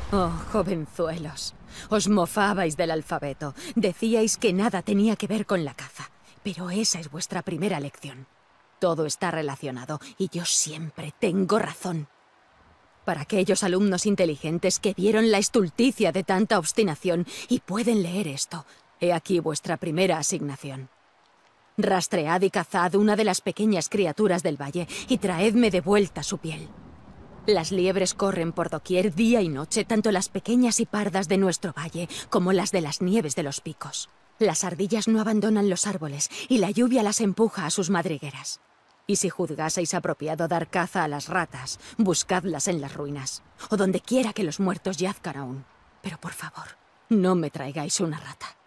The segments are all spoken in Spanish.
Oh, jovenzuelos. Os mofabais del alfabeto. Decíais que nada tenía que ver con la caza. Pero esa es vuestra primera lección. Todo está relacionado y yo siempre tengo razón. Para aquellos alumnos inteligentes que vieron la estulticia de tanta obstinación y pueden leer esto, he aquí vuestra primera asignación. Rastread y cazad una de las pequeñas criaturas del valle y traedme de vuelta su piel. Las liebres corren por doquier día y noche, tanto las pequeñas y pardas de nuestro valle como las de las nieves de los picos. Las ardillas no abandonan los árboles y la lluvia las empuja a sus madrigueras. Y si juzgaseis apropiado dar caza a las ratas, buscadlas en las ruinas, o donde quiera que los muertos yazcan aún. Pero por favor, no me traigáis una rata.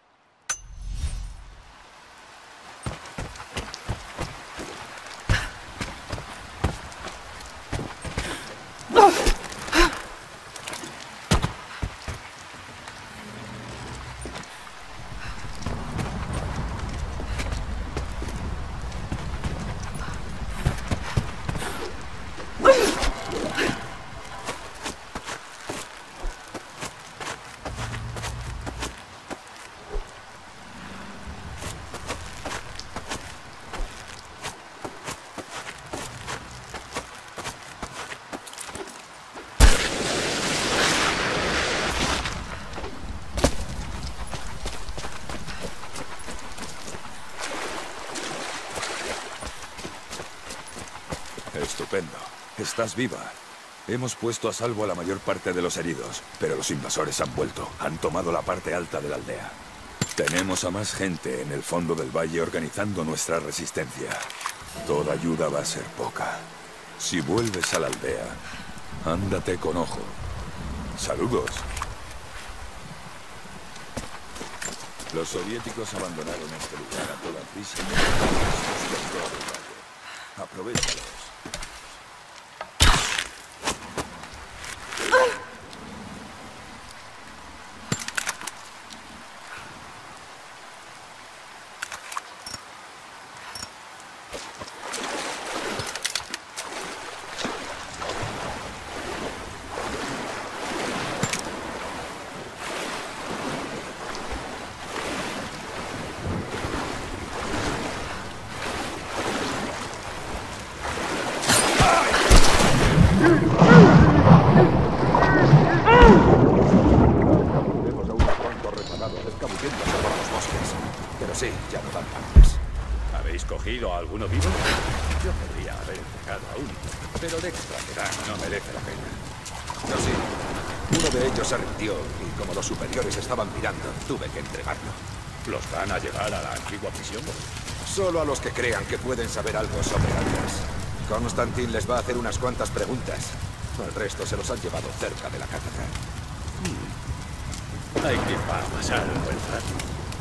Estupendo. Estás viva. Hemos puesto a salvo a la mayor parte de los heridos, pero los invasores han vuelto. Han tomado la parte alta de la aldea. Tenemos a más gente en el fondo del valle organizando nuestra resistencia. Toda ayuda va a ser poca. Si vuelves a la aldea, ándate con ojo. Saludos. Los soviéticos abandonaron este lugar a toda prisa y aprovéchalos. Sí, ya no dan antes. ¿Habéis cogido a alguno vivo? Yo podría haber entregado a uno, pero de extraterán no merece la pena. No, sí. Uno de ellos se rindió y como los superiores estaban mirando, tuve que entregarlo. ¿Los van a llevar a la antigua prisión? Solo a los que crean que pueden saber algo sobre armas. Constantin les va a hacer unas cuantas preguntas. Al resto se los han llevado cerca de la cátedra. Hay que pasar un buen rato.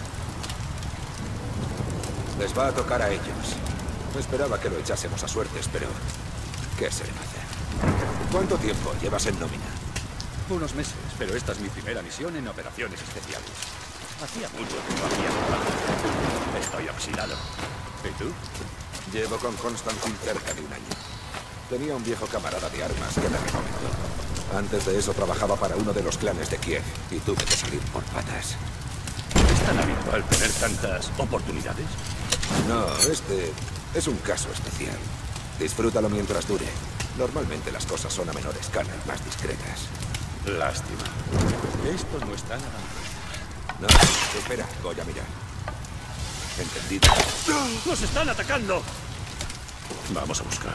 Les va a tocar a ellos. No esperaba que lo echásemos a suertes, pero ¿qué se le va a hacer? ¿Cuánto tiempo llevas en nómina? Unos meses, pero esta es mi primera misión en operaciones especiales. Hacía mucho que no hacía nada. Estoy oxidado. ¿Y tú? Llevo con Constantin cerca de un año. Tenía un viejo camarada de armas que me recomendó. Antes de eso trabajaba para uno de los clanes de Kiev y tuve que salir por patas. ¿Es tan habitual tener tantas oportunidades? No, este es un caso especial. Disfrútalo mientras dure. Normalmente las cosas son a menor escala y más discretas. Lástima. Esto no está nada mal. No, espera, voy a mirar. ¿Entendido? ¡Nos están atacando! Vamos a buscar.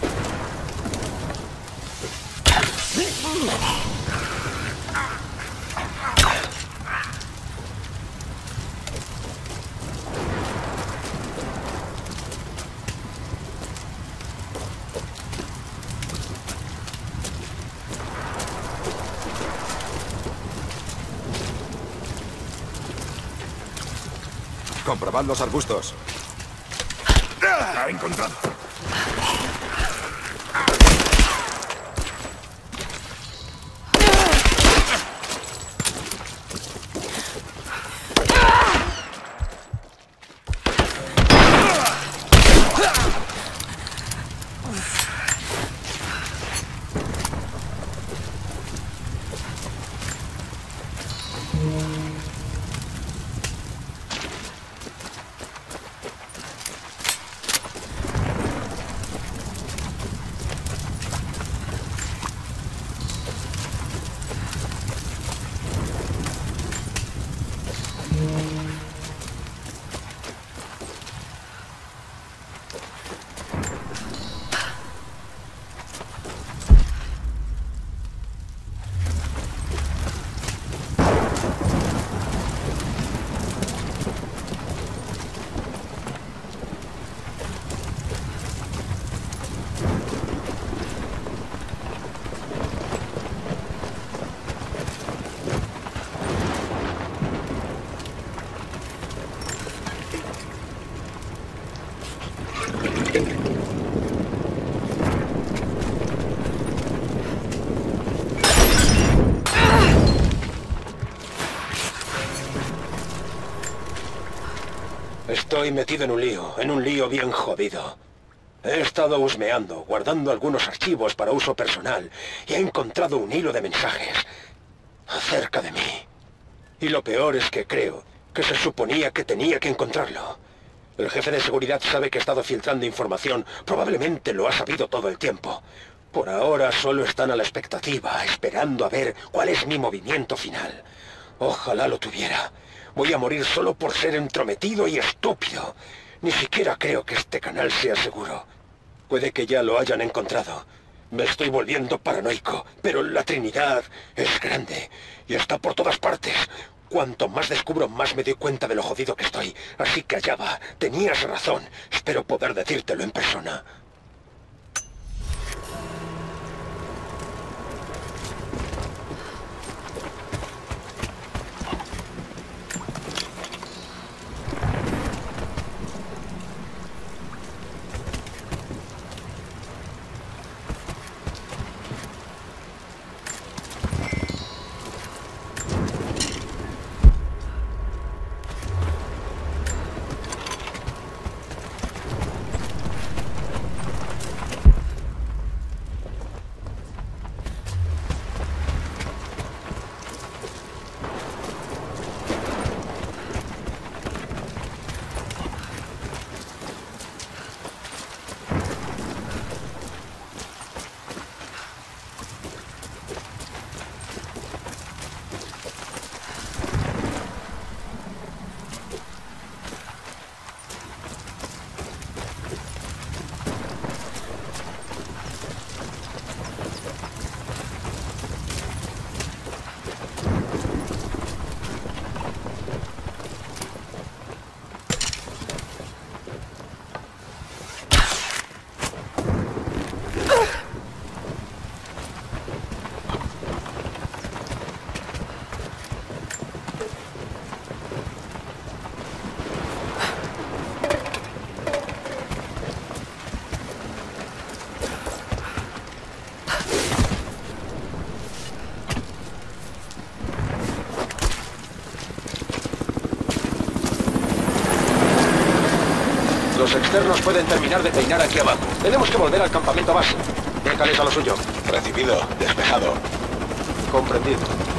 Comprobad los arbustos. ¡Ha encontrado! Estoy metido en un lío bien jodido. He estado husmeando, guardando algunos archivos para uso personal, y he encontrado un hilo de mensajes acerca de mí. Y lo peor es que creo que se suponía que tenía que encontrarlo. El jefe de seguridad sabe que he estado filtrando información, probablemente lo ha sabido todo el tiempo. Por ahora solo están a la expectativa, esperando a ver cuál es mi movimiento final. Ojalá lo tuviera. Voy a morir solo por ser entrometido y estúpido. Ni siquiera creo que este canal sea seguro. Puede que ya lo hayan encontrado. Me estoy volviendo paranoico, pero la Trinidad es grande y está por todas partes. Cuanto más descubro, más me doy cuenta de lo jodido que estoy. Así que allá va. Tenías razón. Espero poder decírtelo en persona. Los externos pueden terminar de peinar aquí abajo. Tenemos que volver al campamento base. Déjales a lo suyo. Recibido. Despejado. Comprendido.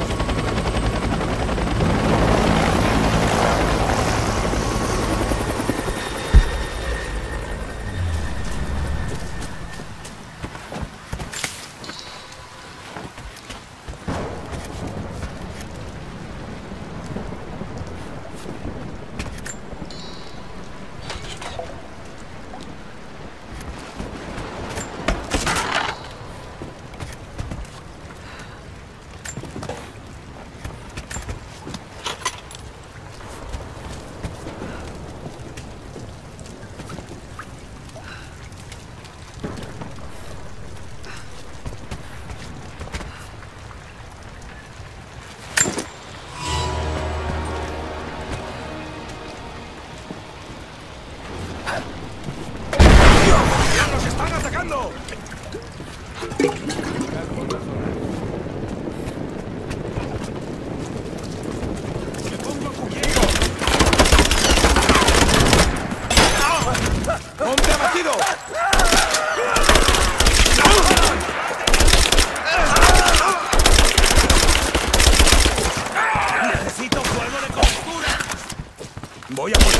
Voy a poner...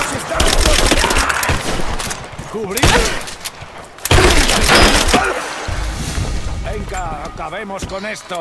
¡Cubrid! Venga, acabemos con esto.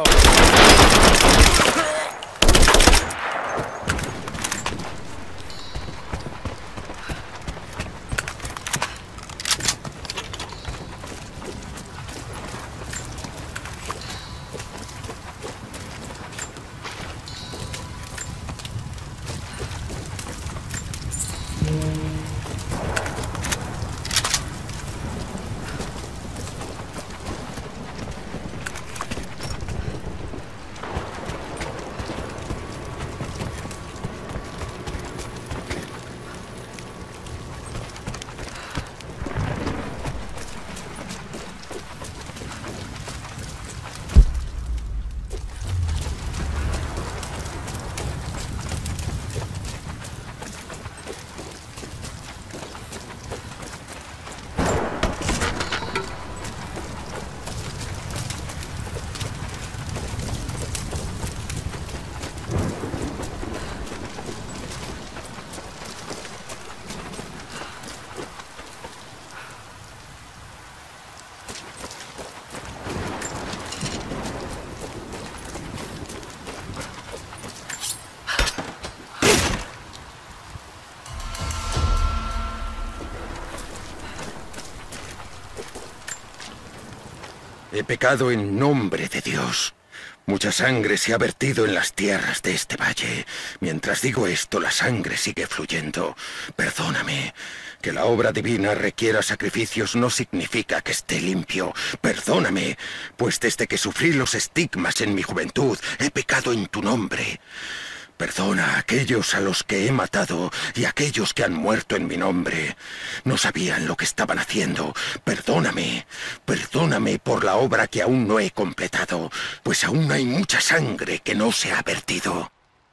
He pecado en nombre de Dios. Mucha sangre se ha vertido en las tierras de este valle. Mientras digo esto, la sangre sigue fluyendo. Perdóname. Que la obra divina requiera sacrificios no significa que esté limpio. Perdóname, pues desde que sufrí los estigmas en mi juventud, he pecado en tu nombre. Perdona a aquellos a los que he matado y a aquellos que han muerto en mi nombre. No sabían lo que estaban haciendo. Perdóname, perdóname por la obra que aún no he completado, pues aún hay mucha sangre que no se ha vertido.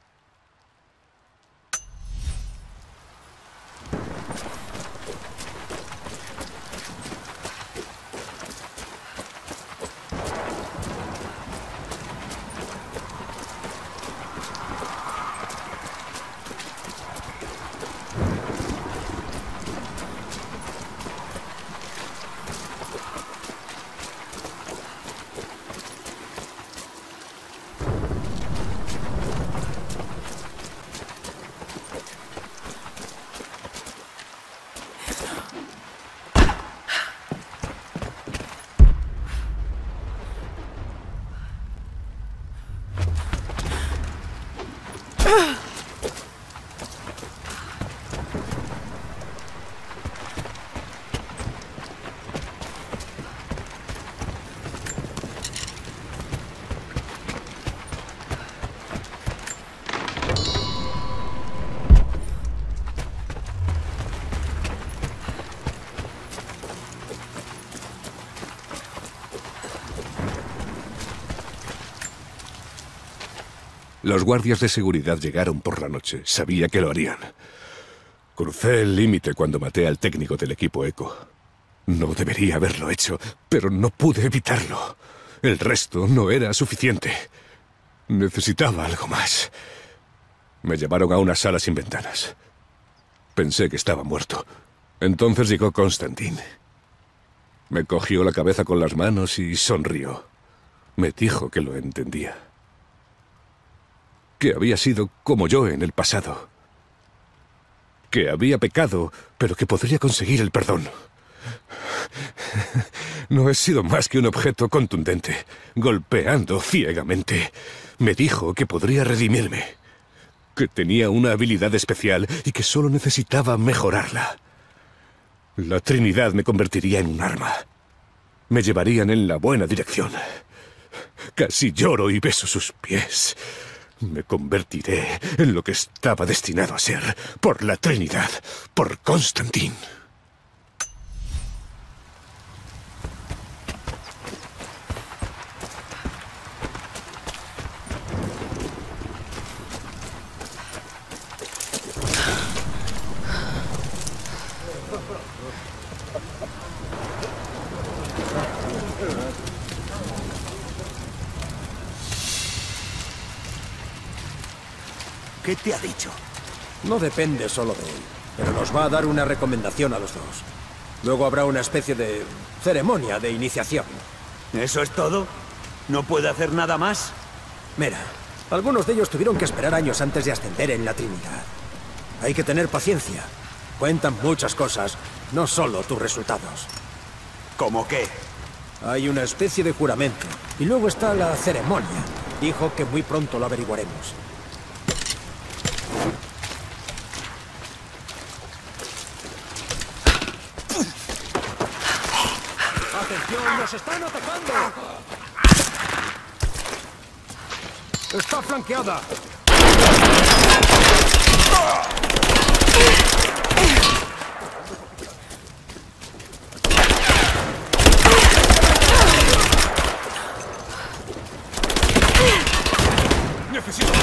Los guardias de seguridad llegaron por la noche. Sabía que lo harían. Crucé el límite cuando maté al técnico del equipo Echo. No debería haberlo hecho, pero no pude evitarlo. El resto no era suficiente. Necesitaba algo más. Me llevaron a una sala sin ventanas. Pensé que estaba muerto. Entonces llegó Constantin. Me cogió la cabeza con las manos y sonrió. Me dijo que lo entendía. Que había sido como yo en el pasado. Que había pecado, pero que podría conseguir el perdón. No he sido más que un objeto contundente, golpeando ciegamente. Me dijo que podría redimirme, que tenía una habilidad especial y que solo necesitaba mejorarla. La Trinidad me convertiría en un arma. Me llevarían en la buena dirección. Casi lloro y beso sus pies. Me convertiré en lo que estaba destinado a ser, por la Trinidad, por Constantin. ¿Qué te ha dicho? No depende solo de él, pero nos va a dar una recomendación a los dos. Luego habrá una especie de ceremonia de iniciación. ¿Eso es todo? ¿No puede hacer nada más? Mira, algunos de ellos tuvieron que esperar años antes de ascender en la Trinidad. Hay que tener paciencia. Cuentan muchas cosas, no solo tus resultados. ¿Cómo qué? Hay una especie de juramento. Y luego está la ceremonia. Dijo que muy pronto lo averiguaremos. ¡Atención! ¡Nos están atacando! ¡Está flanqueada! ¡Necesito!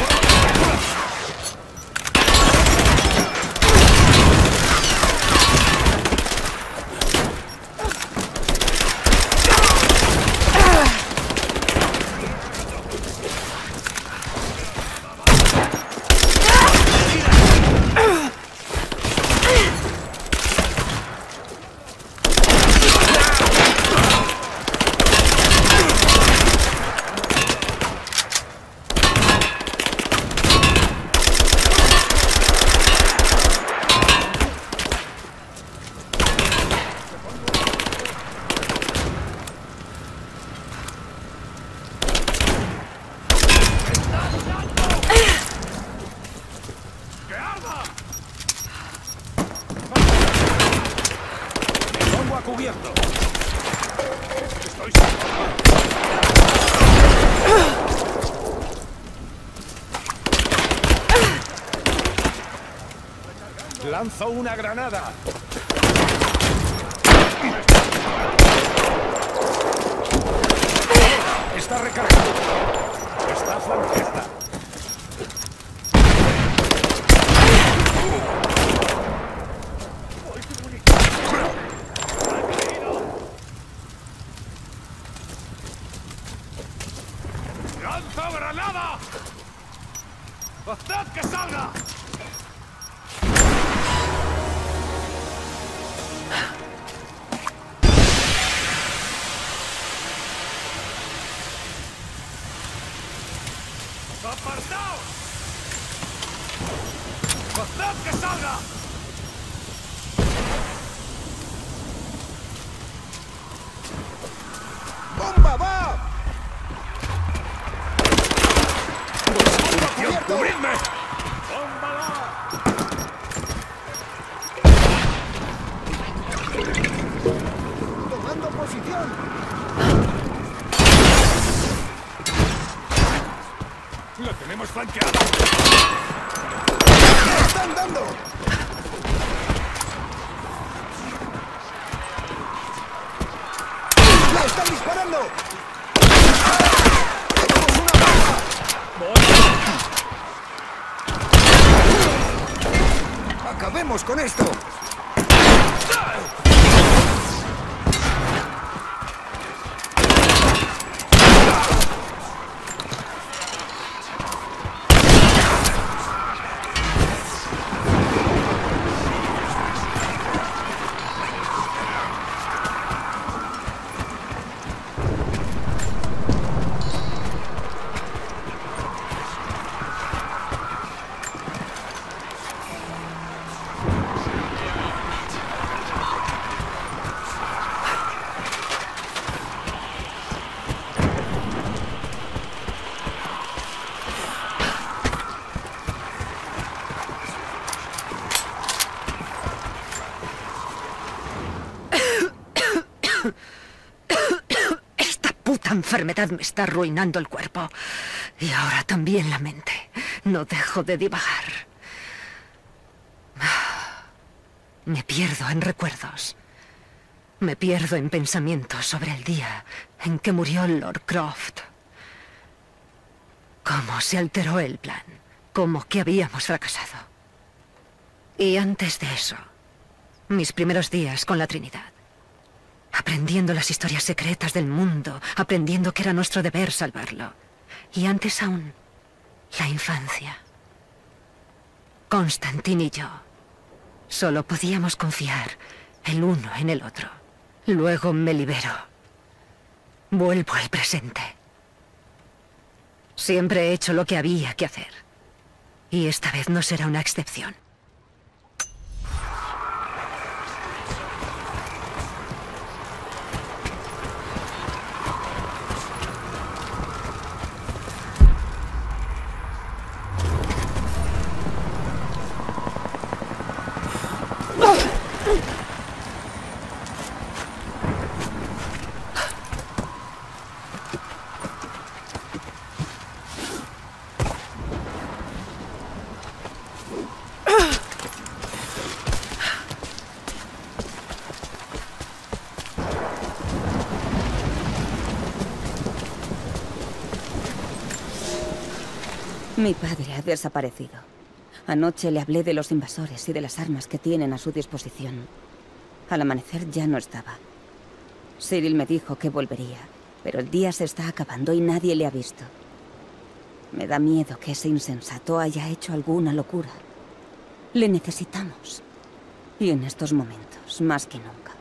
¡Lanzo una granada! ¡Está recargado! ¡Está flanqueada! ¡Lanzo granada! ¡Haced que salga! ¡Apartaos! ¡Haced que salga! ¡Bomba va! ¡Cubridme! ¡Bomba va! ¡Tomando posición! ¡Lo tenemos flanqueado! ¡Me están dando! ¡Le están disparando! ¡Tenemos una baja! ¡Acabemos con esto! Esta puta enfermedad me está arruinando el cuerpo. Y ahora también la mente. No dejo de divagar. Me pierdo en recuerdos. Me pierdo en pensamientos sobre el día en que murió Lord Croft. Cómo se alteró el plan. Cómo que habíamos fracasado. Y antes de eso, mis primeros días con la Trinidad. Aprendiendo las historias secretas del mundo, aprendiendo que era nuestro deber salvarlo. Y antes aún, la infancia. Constantine y yo solo podíamos confiar el uno en el otro. Luego me libero. Vuelvo al presente. Siempre he hecho lo que había que hacer. Y esta vez no será una excepción. Mi padre ha desaparecido. Anoche le hablé de los invasores y de las armas que tienen a su disposición. Al amanecer ya no estaba. Cyril me dijo que volvería, pero el día se está acabando y nadie le ha visto. Me da miedo que ese insensato haya hecho alguna locura. Le necesitamos. Y en estos momentos, más que nunca.